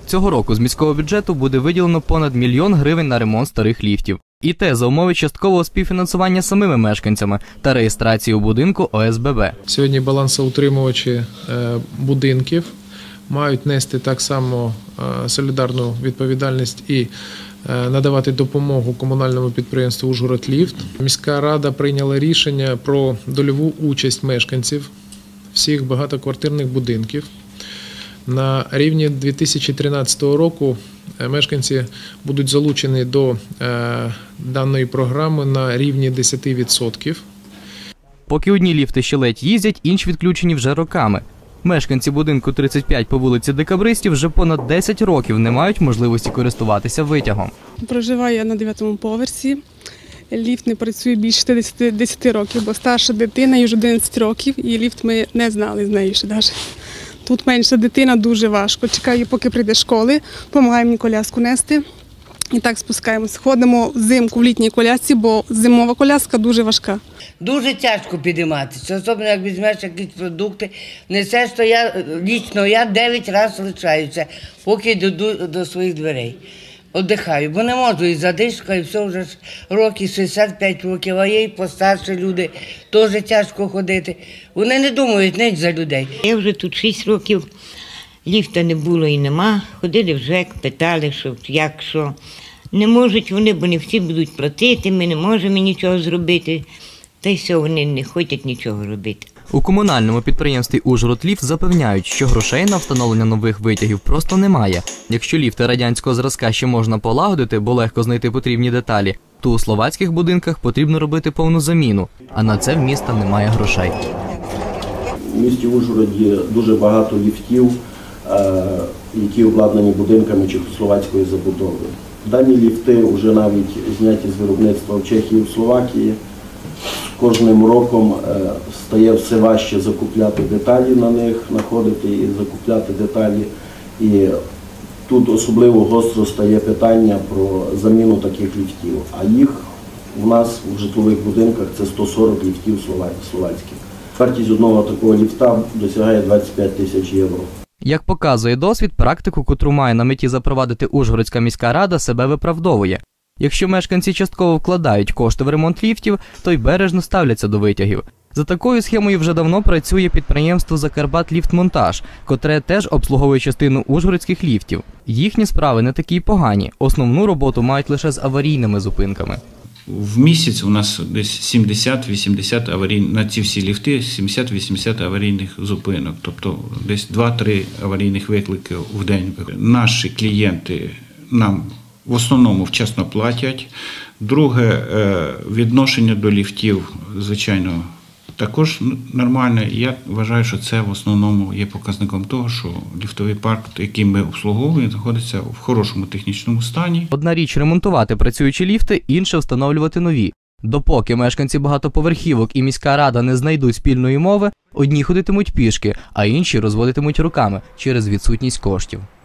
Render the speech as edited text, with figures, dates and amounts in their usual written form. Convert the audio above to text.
Цього року з міського бюджету буде виділено понад 1 мільйон гривень на ремонт старих ліфтів. І те за умови часткового співфінансування самими мешканцями та реєстрації у будинку ОСББ. Сьогодні балансоутримувачі будинків мають нести так само солідарну відповідальність і надавати допомогу комунальному підприємству «Ужгородліфт». Міська рада прийняла рішення про дольову участь мешканців всіх багатоквартирних будинків. На рівні 2013 року мешканці будуть залучені до даної програми на рівні 10%. Поки одні ліфти ще ледь їздять, інші відключені вже роками. Мешканці будинку 35 по вулиці Декабристів вже понад 10 років не мають можливості користуватися витягом. Проживаю я на 9-му поверсі. Ліфт не працює більше 10 років, бо старша дитина, їй вже 11 років, і ліфт ми не знали з нею ще навіть. Тут менша дитина, дуже важко. Чекаю, поки прийде з школи, допомагає мені коляску нести. І так спускаємося. Ходимо взимку в літній колясці, бо зимова коляска дуже важка. Дуже тяжко підійматися, особливо як візьмеш якісь продукти. Несеш, то я 9 разів лишаюся, поки йду до своїх дверей. Віддихаю, бо не можу, і задишка, і все вже ж років, 65 років, а є і постарші люди, теж тяжко ходити. Вони не думають ніч за людей. Я вже тут 6 років, ліфта не було і нема. Ходили в ЖЕК, питали, що як, що. Не можуть вони, бо не всі будуть платити, ми не можемо нічого зробити. Та й все, вони не хочуть нічого робити. У комунальному підприємстві «Ужгородліфт» запевняють, що грошей на встановлення нових витягів просто немає. Якщо ліфти радянського зразка ще можна полагодити, бо легко знайти потрібні деталі, то у словацьких будинках потрібно робити повну заміну, а на це в міста немає грошей. У місті Ужгороді дуже багато ліфтів, які обладнані будинками чехословацької забудови. Дані ліфти вже навіть зняті з виробництва в Чехії, в Словакії. Кожним роком стає все важче закупляти деталі на них, знаходити і закупляти деталі. І тут особливо гостро стає питання про заміну таких ліфтів. А їх у нас в житлових будинках це 140 ліфтів словацьких. Вартість одного такого ліфта досягає 25 тисяч євро. Як показує досвід, практику, котру має на меті запровадити Ужгородська міська рада, себе виправдовує. Якщо мешканці частково вкладають кошти в ремонт ліфтів, то й бережно ставляться до витягів. За такою схемою вже давно працює підприємство «Закарпатліфтмонтаж», котре теж обслуговує частину ужгородських ліфтів. Їхні справи не такі погані, основну роботу мають лише з аварійними зупинками. В місяць у нас десь 70-80 аварійних, на ці всі ліфти 70-80 аварійних зупинок, тобто десь 2-3 аварійних виклики в день. Наші клієнти нам в основному вчасно платять. Друге, відношення до ліфтів, звичайно, також нормальне. Я вважаю, що це в основному є показником того, що ліфтовий парк, який ми обслуговуємо, знаходиться в хорошому технічному стані. Одна річ – ремонтувати працюючі ліфти, інша – встановлювати нові. Допоки мешканці багатоповерхівок і міська рада не знайдуть спільної мови, одні ходитимуть пішки, а інші розводитимуть руками через відсутність коштів.